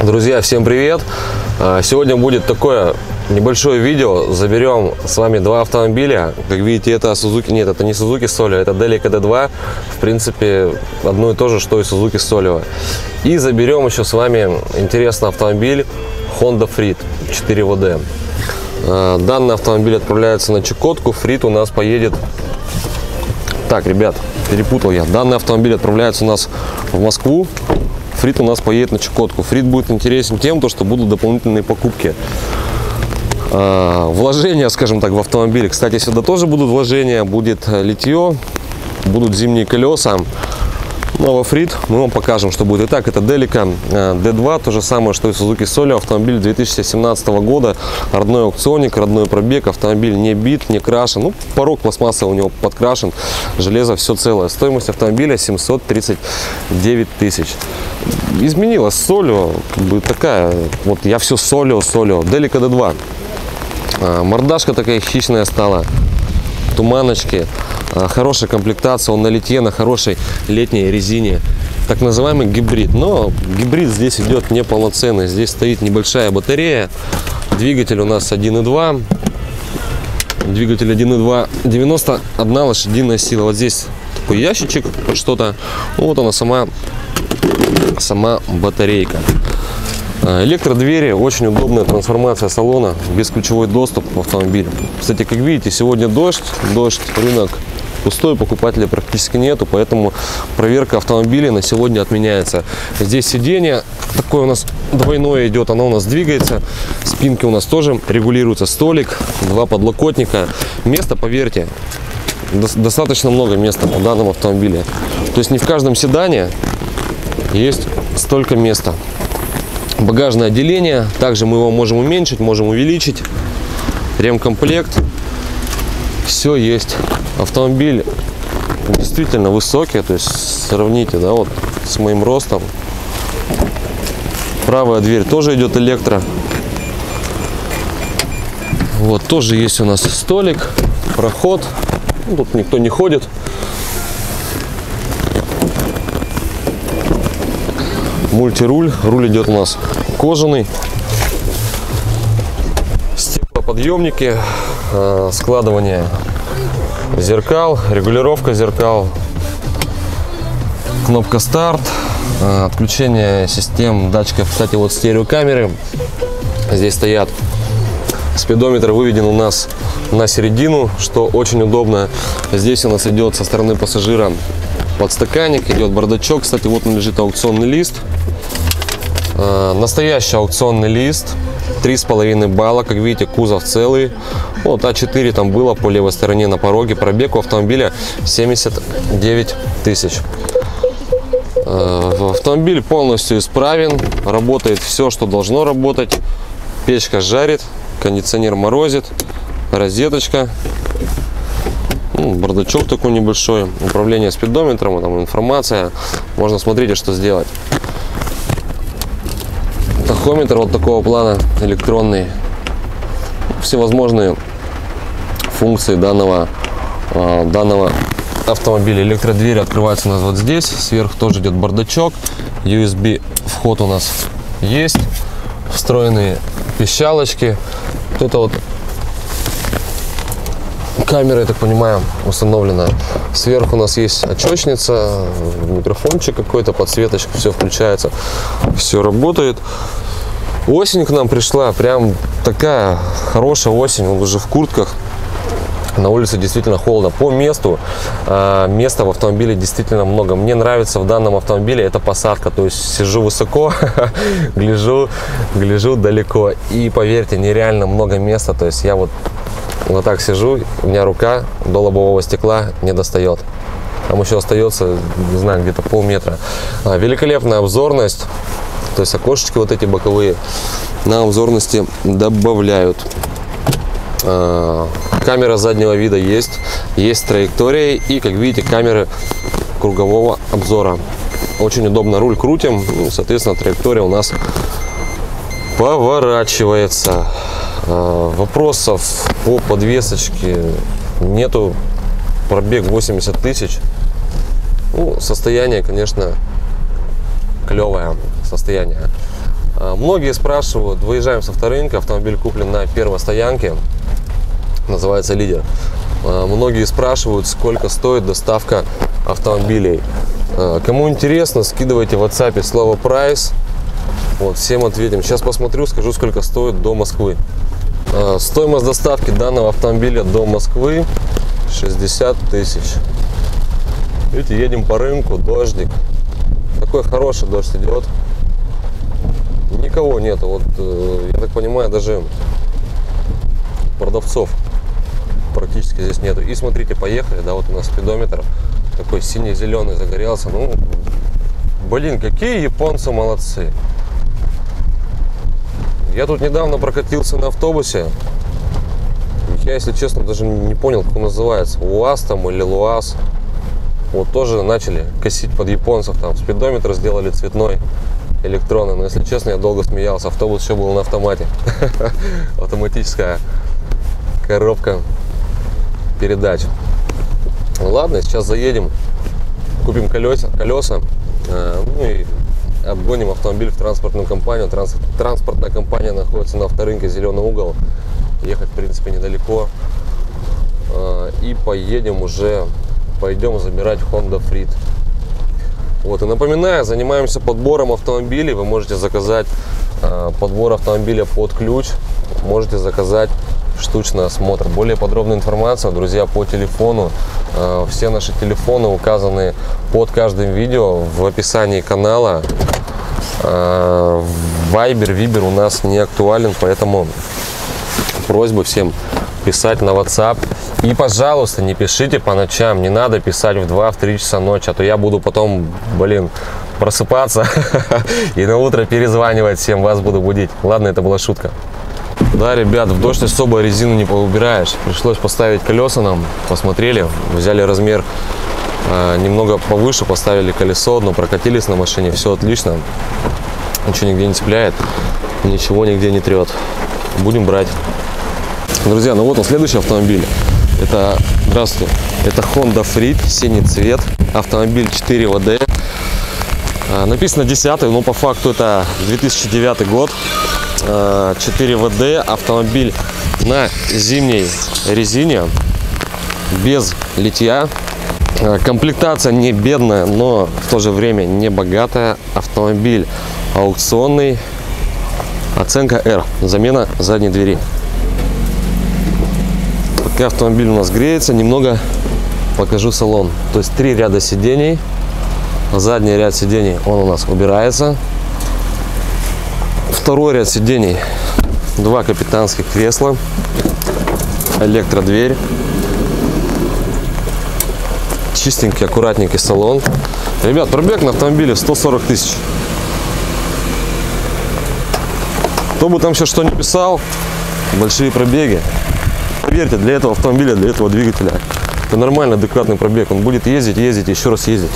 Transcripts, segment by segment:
Друзья, всем привет! Сегодня будет такое небольшое видео. Заберем с вами два автомобиля. Как видите, это Suzuki, нет, это не Suzuki Solio, это Delica D2. В принципе, одно и то же, что и Suzuki Solio. И заберем еще с вами интересный автомобиль Honda Freed 4WD. Данный автомобиль отправляется на Чукотку. Freed у нас поедет... Так, ребят, перепутал я. Данный автомобиль отправляется у нас в Москву. Freed у нас поедет на Чукотку. Freed будет интересен тем, что будут дополнительные покупки. Вложения, скажем так, в автомобиль. Кстати, сюда тоже будут вложения. Будет литье, будут зимние колеса. Ну, а во Freed мы вам покажем, что будет. Итак, это Delica D2, то же самое, что и Suzuki Solio. Автомобиль 2017 года. Родной аукционник, родной пробег. Автомобиль не бит, не крашен. Ну, порог пластмассовый у него подкрашен. Железо все целое. Стоимость автомобиля 739 тысяч. Изменилась Solio. Такая, вот я все Solio. Delica D2. Мордашка такая хищная стала. Туманочки. Хорошая комплектация, он на литье, на хорошей летней резине. Так называемый гибрид. Но гибрид здесь идет неполноценный. Здесь стоит небольшая батарея. Двигатель у нас 1.2. Двигатель 1.2. 91 лошадиная сила. Вот здесь такой ящичек, что-то. Вот она сама батарейка. Электродвери, очень удобная трансформация салона, бесключевой доступ в автомобиль. Кстати, как видите, сегодня дождь, рынок пустой, покупателей практически нету, поэтому проверка автомобиля на сегодня отменяется. Здесь сиденье такое у нас двойное идет, оно у нас двигается, спинки у нас тоже регулируется, столик, два подлокотника. Места, поверьте, достаточно много места в данном автомобиле. То есть не в каждом седане есть столько места. Багажное отделение, также мы его можем уменьшить, можем увеличить. Ремкомплект, все есть. Автомобиль действительно высокий, то есть сравните, да, вот с моим ростом. Правая дверь тоже идет электро. Вот тоже есть у нас столик, проход. Тут никто не ходит. Мультируль, руль идет у нас кожаный, стеклоподъемники, складывание зеркал, регулировка зеркал, кнопка старт, отключение систем датчиков. Кстати, вот стереокамеры здесь стоят. Спидометр выведен у нас на середину, что очень удобно. Здесь у нас идет со стороны пассажира подстаканник, идет бардачок. Кстати, вот он лежит, аукционный лист. Настоящий аукционный лист, 3,5 балла. Как видите, кузов целый. Вот А4 там было по левой стороне на пороге. Пробег у автомобиля 79 тысяч. Автомобиль полностью исправен, работает все, что должно работать. Печка жарит, кондиционер морозит, розеточка. Бардачок такой небольшой, управление спидометром, там информация, можно смотреть, что сделать. Тахометр вот такого плана, электронный. Всевозможные функции данного автомобиля. Электродвери открываются у нас вот здесь, сверху тоже идет бардачок, USB вход у нас есть, встроенные пищалочки. Вот это вот камера, я так понимаю, установлена. Сверху у нас есть очечница, микрофончик какой-то, подсветочка, все включается, все работает. Осень к нам пришла, прям такая хорошая осень, он уже в куртках. На улице действительно холодно. По месту, места в автомобиле действительно много. Мне нравится в данном автомобиле эта посадка. То есть сижу высоко, гляжу далеко. И поверьте, нереально много места. То есть я вот так сижу, у меня рука до лобового стекла не достает. Там еще остается, не знаю, где-то полметра. Великолепная обзорность. То есть окошечки вот эти боковые на обзорности добавляют. Камера заднего вида есть траектория и, как видите, камеры кругового обзора. Очень удобно, руль крутим, соответственно, траектория у нас поворачивается. Вопросов по подвесочке нету. Пробег 80 тысяч. Ну, состояние, конечно, клевое состояние. Многие спрашивают, выезжаем с авторынка, автомобиль куплен на первой стоянке, называется «Лидер». Многие спрашивают, сколько стоит доставка автомобилей. Кому интересно, скидывайте в WhatsApp слово «прайс». Вот, всем ответим. Сейчас посмотрю, скажу, сколько стоит до Москвы. Стоимость доставки данного автомобиля до Москвы 60 тысяч. Видите, едем по рынку, дождик. Такой хороший дождь идет. Никого нету. Вот, я так понимаю, даже продавцов практически здесь нету. И смотрите, поехали, да, вот у нас спидометр такой синий-зеленый загорелся. Ну, блин, какие японцы молодцы. Я тут недавно прокатился на автобусе. Я, если честно, даже не понял, как он называется. УАЗ там или ЛУАЗ. Вот тоже начали косить под японцев. Там спидометр сделали цветной, электронный. Но, если честно, я долго смеялся. Автобус еще был на автомате. Автоматическая коробка передач. Ладно, сейчас заедем, купим колеса, ну и обгоним автомобиль в транспортную компанию. Транспортная компания находится на авторынке «Зеленый угол». Ехать, в принципе, недалеко. И пойдем забирать Honda Freed. Вот, и напоминаю, занимаемся подбором автомобилей. Вы можете заказать подбор автомобиля под ключ. Можете заказать штучный осмотр. Более подробная информация, друзья, по телефону. Все наши телефоны указаны под каждым видео в описании канала. Вайбер у нас не актуален, поэтому просьба всем писать на WhatsApp. И, пожалуйста, не пишите по ночам. Не надо писать в 2-3 часа ночи, а то я буду потом, просыпаться и на утро перезванивать всем, вас буду будить. Ладно, это была шутка. Да, ребят, в дождь особо резину не поубираешь. Пришлось поставить колеса нам, посмотрели, взяли размер немного повыше, поставили колесо, но прокатились на машине, все отлично. Ничего нигде не цепляет, ничего нигде не трет. Будем брать. Друзья, ну вот он, следующий автомобиль. Это, здравствуйте, это Honda Freed, синий цвет, автомобиль 4 ВД. Написано 10-й, но по факту это 2009 год. 4 ВД, автомобиль на зимней резине, без литья. Комплектация не бедная, но в то же время не богатая. Автомобиль аукционный. Оценка R. Замена задней двери. Пока автомобиль у нас греется, немного покажу салон. То есть 3 ряда сидений. Задний ряд сидений, он у нас убирается. Второй ряд сидений, 2 капитанских кресла, электродверь, чистенький, аккуратненький салон. Ребят, пробег на автомобиле 140 тысяч. Кто бы там сейчас что ни писал, большие пробеги. Поверьте, для этого автомобиля, для этого двигателя, это нормально, адекватный пробег. Он будет ездить, еще раз ездить.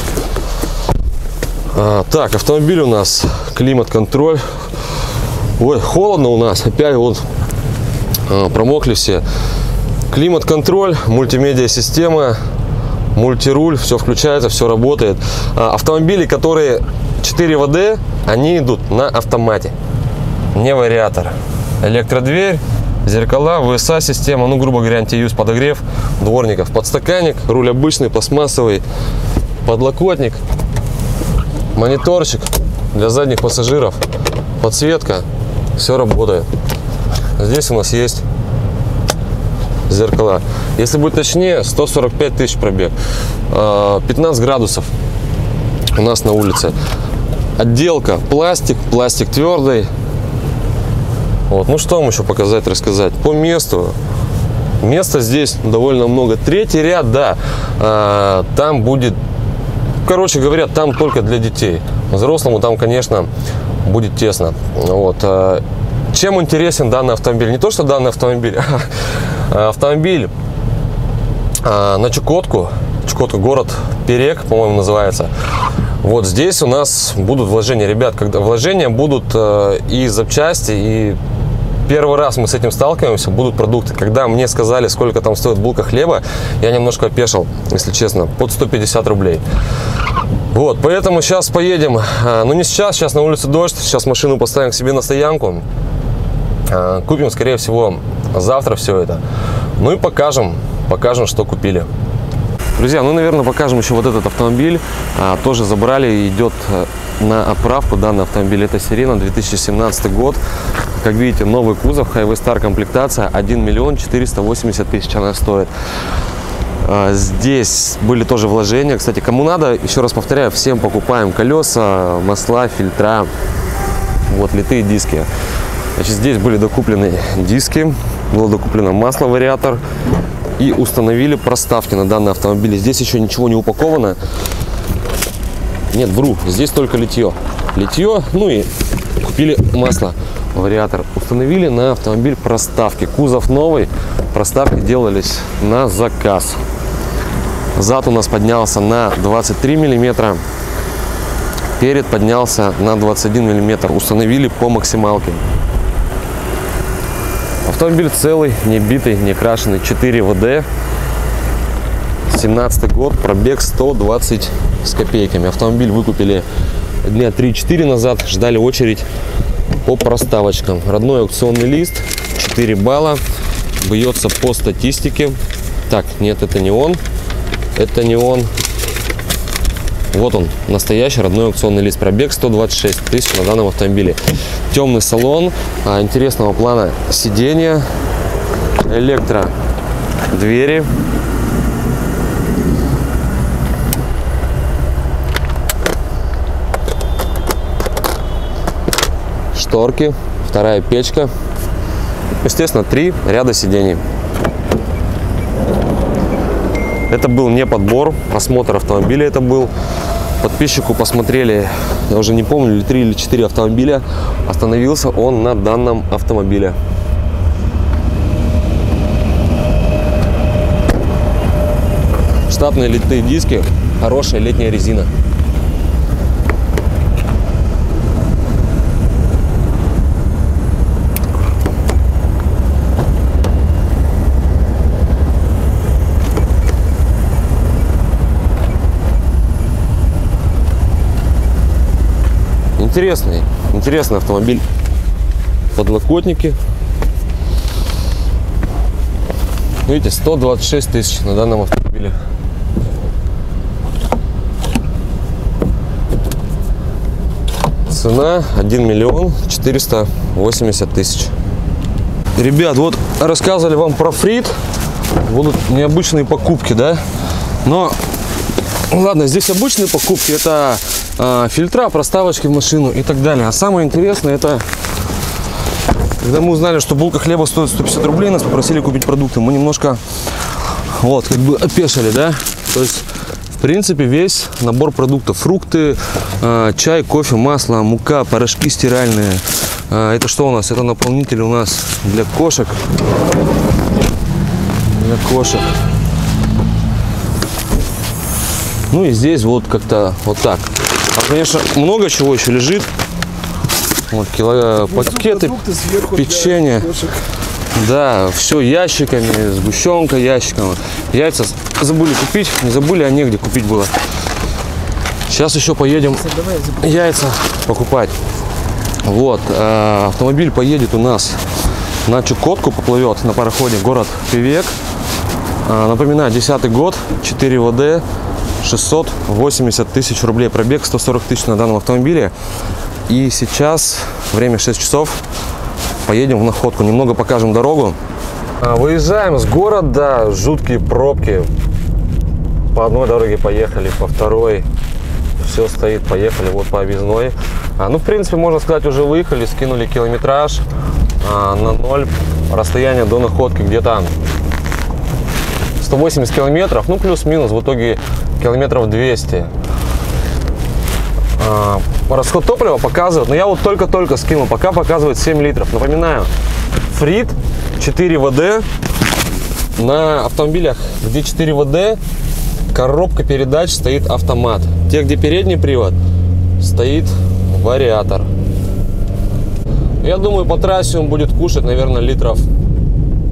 Так, автомобиль у нас климат-контроль. Ой, холодно у нас, опять вот промокли все. Климат-контроль, мультимедиа-система, мультируль, все включается, все работает. Автомобили, которые 4 ВД, они идут на автомате, не вариатор. Электродверь, зеркала, ВСА-система, ну, грубо говоря, антиюз, подогрев дворников, подстаканник, руль обычный, пластмассовый, подлокотник, мониторчик для задних пассажиров, подсветка. Все работает. Здесь у нас есть зеркала. Если быть точнее, 145 тысяч пробег. 15 градусов у нас на улице. Отделка пластик твердый. Вот. Ну что вам еще показать, рассказать? По месту. Места здесь довольно много. Третий ряд, да, там будет, короче говоря, там только для детей. Взрослому там, конечно, будет тесно. Вот. Чем интересен данный автомобиль? Не то, что данный автомобиль, а автомобиль на Чукотку, город Перек, по-моему, называется. Вот здесь у нас будут вложения, ребят, когда вложения будут и запчасти, и первый раз мы с этим сталкиваемся, будут продукты. Когда мне сказали, сколько там стоит булка хлеба, я немножко опешил, если честно, под 150 рублей. Вот, поэтому сейчас поедем, ну не сейчас, сейчас на улице дождь, сейчас машину поставим к себе на стоянку, купим, скорее всего, завтра все это, ну и покажем, что купили. Друзья, ну, наверное, покажем еще вот этот автомобиль, тоже забрали, идет на оправку данный автомобиль, это Сирена, 2017 год, как видите, новый кузов, Highway Star комплектация, 1 миллион 480 тысяч она стоит. Здесь были тоже вложения. Кстати, кому надо, еще раз повторяю, всем покупаем колеса, масла, фильтра, вот литые диски. Значит, здесь были докуплены диски, было докуплено масло, вариатор и установили проставки на данный автомобиль. Здесь еще ничего не упаковано. Нет, вру, здесь только литье. Ну и купили масло, вариатор. Установили на автомобиль проставки. Кузов новый, проставки делались на заказ. Зад у нас поднялся на 23 миллиметра, перед поднялся на 21 миллиметр. Установили по максималке. Автомобиль целый, не битый, не крашеный, 4 ВД, 17 год, пробег 120 с копейками. Автомобиль выкупили дня 3-4 назад, ждали очередь по проставочкам. Родной аукционный лист, 4 балла, бьется по статистике. Так, нет, это не он. Вот он, настоящий родной аукционный лист. Пробег 126 тысяч на данном автомобиле. Темный салон, интересного плана сиденья, электродвери. Шторки, вторая печка. Естественно, 3 ряда сидений. Это был не подбор, осмотр автомобиля это был. Подписчику посмотрели, я уже не помню, 3 или 4 автомобиля. Остановился он на данном автомобиле. Штатные литые диски, хорошая летняя резина. Интересный автомобиль. Подлокотники. Видите, 126 тысяч на данном автомобиле. Цена 1 миллион 480 тысяч. Ребят, вот рассказывали вам про Фрит. Будут необычные покупки, да? Но ладно, здесь обычные покупки. Это фильтра, проставочки в машину и так далее. А самое интересное, это когда мы узнали, что булка хлеба стоит 150 рублей, нас попросили купить продукты. Мы немножко вот как бы опешили, да? То есть в принципе весь набор продуктов: фрукты, чай, кофе, масло, мука, порошки стиральные. Это что у нас? Это наполнители у нас для кошек. Ну и здесь вот как-то вот так. А, конечно, много чего еще лежит. Вот пакеты, печенье. Да, все ящиками, сгущенка ящиком. Яйца забыли купить, не забыли, а негде купить было. Сейчас еще поедем яйца покупать. Вот, автомобиль поедет у нас на Чукотку, поплывет на пароходе город Певек. Напоминаю, 10-й год, 4 ВД, 680 тысяч рублей пробег, 140 тысяч на данном автомобиле. И сейчас время 6 часов, поедем в Находку, немного покажем дорогу. Выезжаем с города, жуткие пробки. По одной дороге поехали, по второй все стоит, поехали вот по объездной. Ну, в принципе, можно сказать, уже выехали, скинули километраж на 0. Расстояние до Находки где-то 180 километров, ну плюс-минус, в итоге километров 200. Расход топлива показывает, но я вот только-только скинул, пока показывает 7 литров. Напоминаю, Фрит 4 ВД. На автомобилях, где 4 ВД, коробка передач стоит автомат. Те, где передний привод, стоит вариатор. Я думаю, по трассе он будет кушать, наверное, литров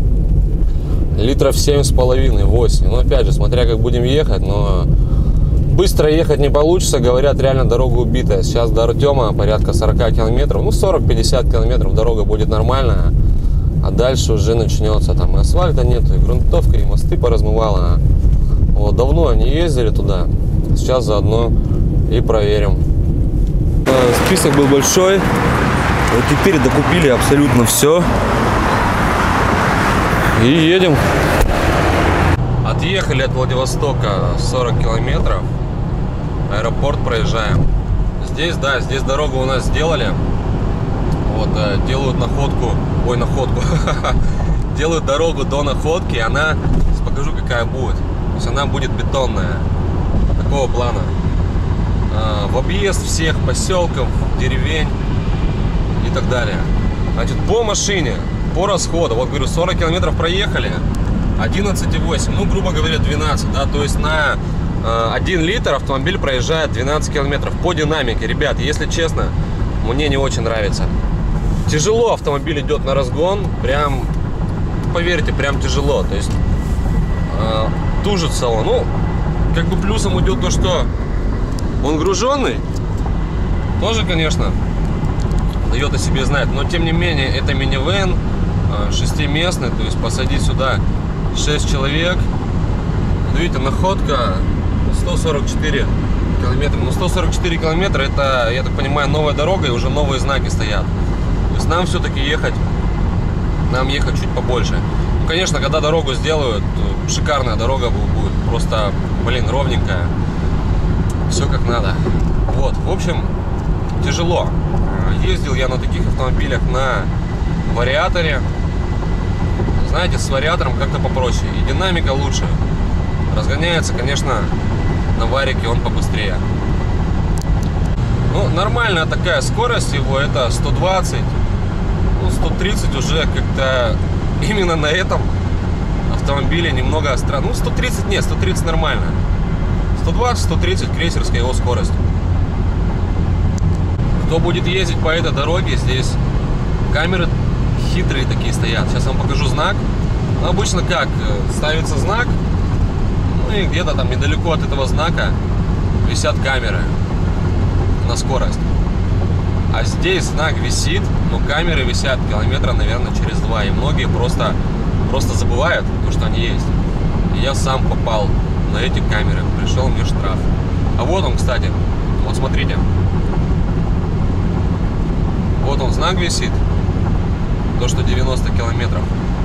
7,5-8. Но опять же, смотря как будем ехать, но Быстро ехать не получится, говорят, реально дорога убитая. Сейчас до Артема порядка 40 километров, ну 40-50 километров дорога будет нормальная. А дальше уже начнется, там и асфальта нет, и грунтовка, и мосты поразмывала. Вот, давно не ездили туда, сейчас заодно и проверим. Список был большой, вот теперь докупили абсолютно все. И едем. Отъехали от Владивостока 40 километров. Аэропорт проезжаем. Здесь, да, здесь дорогу у нас сделали. Вот, делают находку. Ой, находку. Делают дорогу до находки. Она, сейчас покажу, какая будет. То есть она будет бетонная. Такого плана. В объезд всех поселков, деревень и так далее. Значит, по машине, по расходу, вот говорю, 40 километров проехали, 11,8, ну, грубо говоря, 12, да, то есть на 1 литр автомобиль проезжает 12 километров по динамике. Ребят, если честно, мне не очень нравится. Тяжело автомобиль идет на разгон, прям, поверьте, прям тяжело, то есть тужится он. Ну, как бы плюсом идет то, что он груженный, тоже, конечно, дает о себе знать, но тем не менее это минивэн 6-местный, то есть посадить сюда 6 человек. Видите, находка 144 километра. Ну, 144 километра, это, я так понимаю, новая дорога и уже новые знаки стоят. То есть нам все-таки ехать, чуть побольше. Ну, конечно, когда дорогу сделают, шикарная дорога будет, просто, блин, ровненькая. Все как надо. Вот, в общем, тяжело. Ездил я на таких автомобилях на вариаторе. Знаете, с вариатором как-то попроще. И динамика лучше. Разгоняется, конечно, на варике он побыстрее. Ну, нормальная такая скорость его, это 120. Ну, 130 уже как-то именно на этом автомобиле немного остро. Ну, 130 нет, 130 нормально. 120-130 крейсерская его скорость. Кто будет ездить по этой дороге, здесь камеры хитрые такие стоят. Сейчас вам покажу знак. Ну, обычно как? Ставится знак, ну и где-то там недалеко от этого знака висят камеры на скорость. А здесь знак висит, но камеры висят километра, наверное, через 2. И многие просто забывают, что они есть. И я сам попал на эти камеры, пришел мне штраф. А вот он, кстати, вот смотрите. Вот он, знак висит, то, что 90 километров.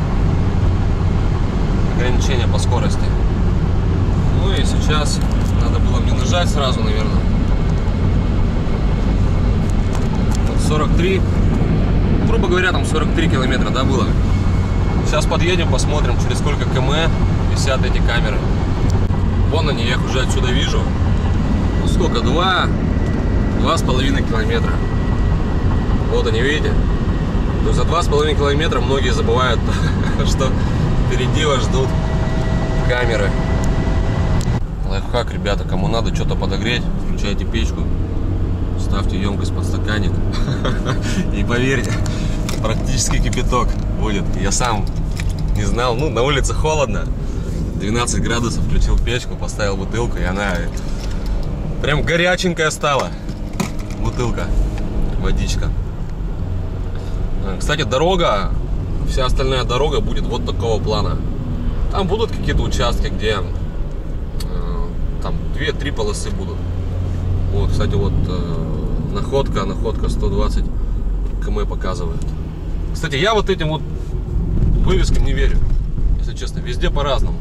Ограничение по скорости. Ну и сейчас надо было мне нажать сразу, наверное. Вот 43, грубо говоря, там 43 километра, да, было. Сейчас подъедем, посмотрим, через сколько км висят эти камеры. Вон они, я их уже отсюда вижу. Ну сколько? 2,5 километра. Вот они, видите? То есть за 2,5 километра многие забывают, что впереди вас ждут камеры. Лайфхак, ребята, кому надо что-то подогреть, включайте печку, ставьте емкость под стаканник. И поверьте, практически кипяток будет. Я сам не знал, ну на улице холодно, 12 градусов, включил печку, поставил бутылку, и она прям горяченькая стала. Бутылка, водичка. Кстати, дорога, вся остальная дорога будет вот такого плана. Там будут какие-то участки, где там 2-3 полосы будут. Вот, кстати, вот находка 120 км показывает. Кстати, я вот этим вот вывескам не верю, если честно, везде по-разному.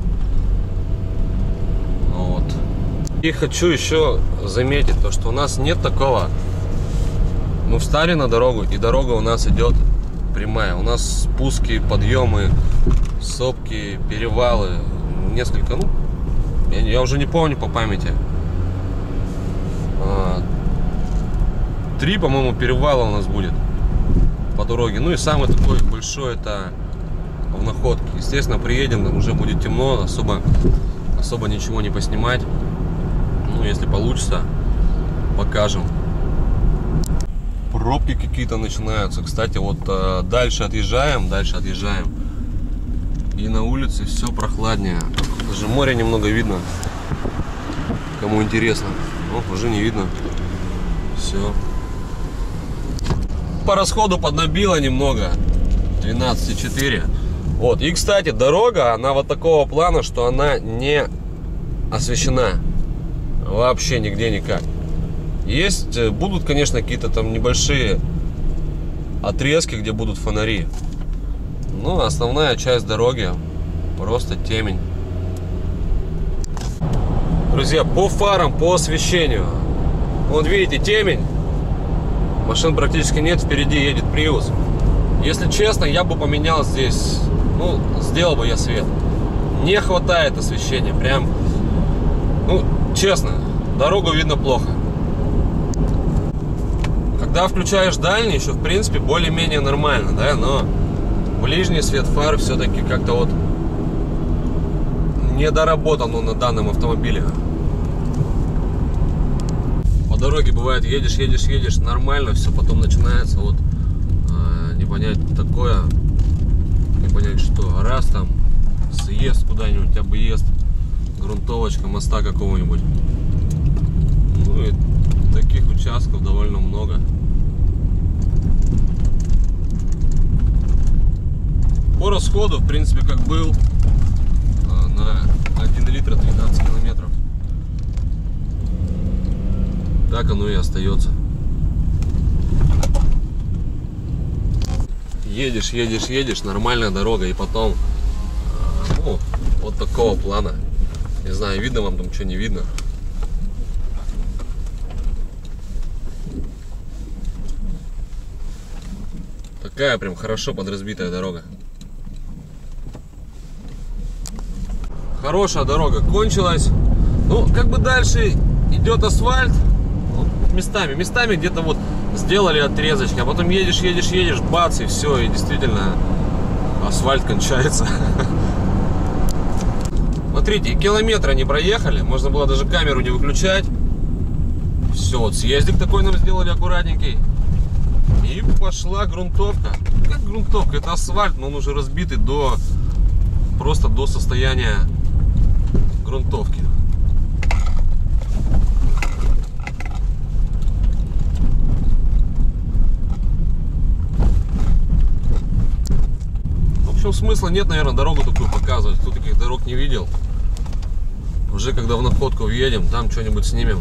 Вот. И хочу еще заметить то, что у нас нет такого. Мы встали на дорогу, и дорога у нас идет прямая. У нас спуски, подъемы, сопки, перевалы, несколько, ну, я уже не помню по памяти. 3, по-моему, перевала у нас будет по дороге. Ну и самый такой большой — это в находке. Естественно, приедем, там уже будет темно, особо ничего не поснимать. Ну, если получится, покажем. Пробки какие-то начинаются. Кстати, вот дальше отъезжаем. И на улице все прохладнее. Даже море немного видно. Кому интересно. О, уже не видно. Все. По расходу поднабило немного. 12,4. Вот. И, кстати, дорога, она вот такого плана, что она не освещена. Вообще нигде никак. Есть, будут, конечно, какие-то там небольшие отрезки, где будут фонари. Но основная часть дороги просто темень. Друзья, по фарам, по освещению. Вот видите, темень. Машин практически нет, впереди едет Prius. Если честно, я бы поменял здесь, ну, сделал бы я свет. Не хватает освещения, прям, ну, честно, дорогу видно плохо. Когда включаешь дальний, еще, в принципе, более-менее нормально, да, но ближний свет фар все-таки как-то вот недоработан он на данном автомобиле. По дороге бывает, едешь, нормально все, потом начинается вот не понять такое, не понять что, раз там съезд куда-нибудь, объезд, грунтовочка моста какого-нибудь. Ну и таких участков довольно много. По расходу, в принципе, как был на 1 литр 12 километров, так оно и остается. Едешь, нормальная дорога, и потом, ну, вот такого плана. Не знаю, видно вам там, что не видно. Такая прям хорошо подразбитая дорога. Хорошая дорога кончилась. Ну, как бы дальше идет асфальт. Местами где-то вот сделали отрезочки, а потом едешь, бац, и все, и действительно асфальт кончается. Смотрите, километра не проехали, можно было даже камеру не выключать. Все, вот съездик такой нам сделали аккуратненький. И пошла грунтовка. Как грунтовка? Это асфальт, но он уже разбитый просто до состояния грунтовки. В общем, смысла нет, наверное, дорогу такую показывать. Кто таких дорог не видел. Уже когда в находку въедем, там что-нибудь снимем.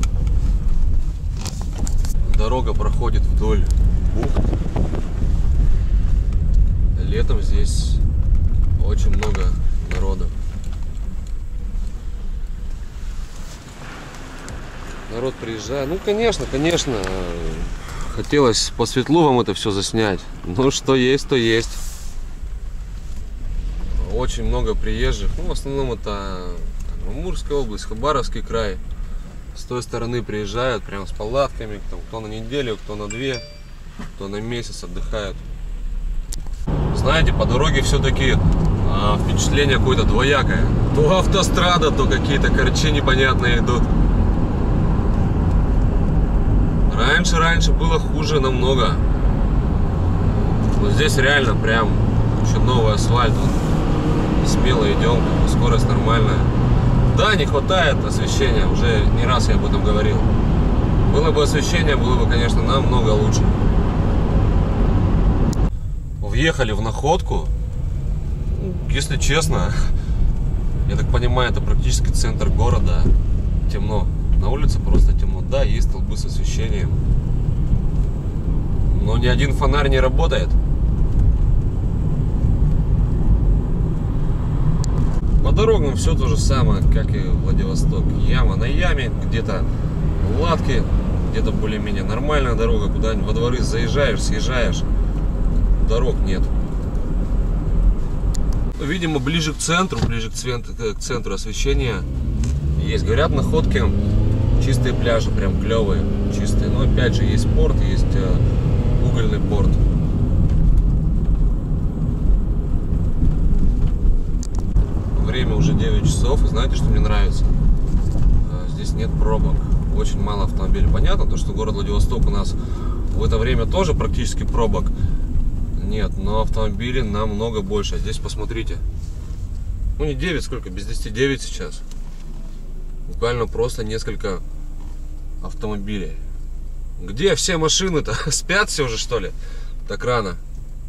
Дорога проходит вдоль бухт. Летом здесь очень много народа. Народ приезжает. Ну, конечно. Хотелось по светлу вам это все заснять. Ну, что есть, то есть. Очень много приезжих. Ну, в основном это Амурская область, Хабаровский край. С той стороны приезжают прям с палатками. Там, кто на неделю, кто на 2, кто на месяц отдыхают. Знаете, по дороге все-таки впечатление какое-то двоякое. То автострада, то какие-то корчи непонятные идут. Раньше было хуже намного. Но здесь реально прям еще новый асфальт. Смело идем, скорость нормальная. Да, не хватает освещения, уже не раз я об этом говорил. Было бы освещение, было бы, конечно, намного лучше. Въехали в находку. Если честно, я так понимаю, это практически центр города. Темно. На улице просто темно. Да, есть столбы с освещением, но ни один фонарь не работает. По дорогам все то же самое, как и Владивосток. Яма на яме, где-то латки, где-то более-менее нормальная дорога. Куда-нибудь во дворы заезжаешь, съезжаешь, дорог нет. Видимо, ближе к центру освещения есть. Говорят, на находке чистые пляжи, прям клевые, чистые. Но опять же, есть порт, есть угольный порт. Время уже 9 часов, и знаете, что мне нравится? Здесь нет пробок, очень мало автомобилей. Понятно, то, что город Владивосток у нас в это время тоже практически пробок нет, но автомобилей намного больше. Здесь посмотрите, ну не 9, сколько, без 10, 9 сейчас. Буквально просто несколько автомобилей. Где все машины-то? Спят все уже, что ли? Так рано.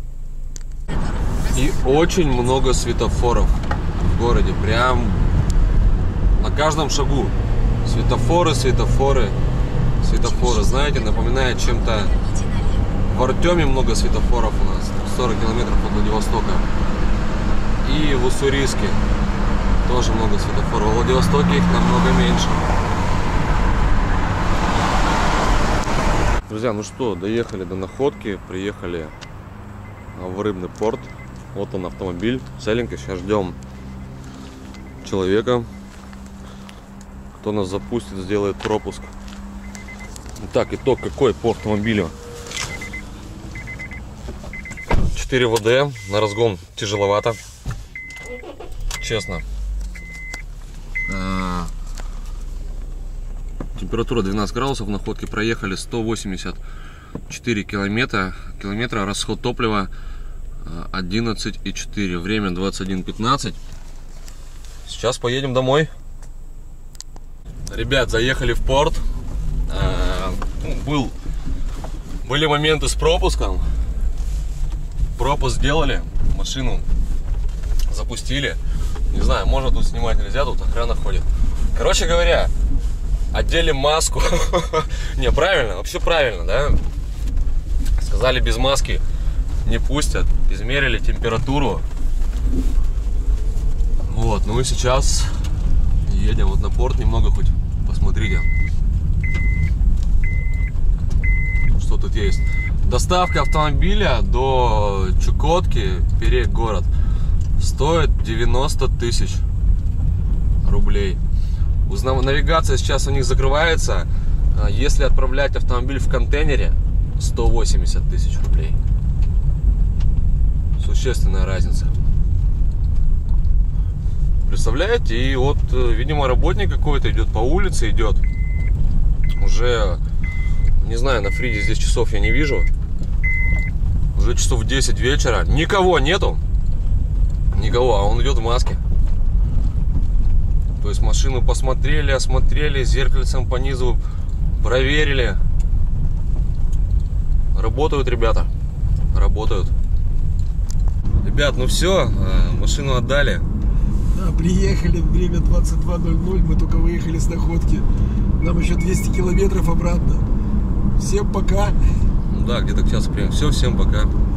И очень много светофоров в городе. Прям на каждом шагу. Светофоры, светофоры, светофоры. Знаете, напоминает чем-то... В Артеме много светофоров у нас. 40 километров от Владивостока. И в Уссурийске тоже много светофоров. В Владивостоке их намного меньше. Друзья, ну что, доехали до Находки. Приехали в рыбный порт. Вот он, автомобиль целенький. Сейчас ждем человека, кто нас запустит, сделает пропуск. Итак, итог какой по автомобилю? 4 ВД, на разгон тяжеловато, честно. Температура 12 градусов, в Находке проехали 184 километра, расход топлива 11,4, время 21:15. Сейчас поедем домой. Ребят, заехали в порт. Были моменты с пропуском. Пропуск сделали, машину запустили. Не знаю, можно тут снимать, нельзя, тут охрана ходит. Короче говоря, одели маску. Не, правильно, вообще правильно, да? Сказали, без маски не пустят. Измерили температуру. Вот, ну и сейчас едем вот на порт, немного хоть посмотрите, что тут есть. Доставка автомобиля до Чукотки, Перек-город, стоит 90 тысяч рублей. Навигация сейчас у них закрывается. Если отправлять автомобиль в контейнере, 180 тысяч рублей. Существенная разница. Представляете? И вот, видимо, работник какой-то идет по улице, идет. Уже, не знаю, на Фриде здесь часов я не вижу. Уже часов 10 вечера. Никого нету. Никого, а он идет в маске. То есть машину посмотрели, осмотрели, зеркальцем по низу проверили. Работают ребята. Работают. Ребят, ну все, машину отдали. Да, приехали, время 22:00, мы только выехали с Находки. Нам еще 200 километров обратно. Всем пока. Да, где-то к часу примем. Все, всем пока.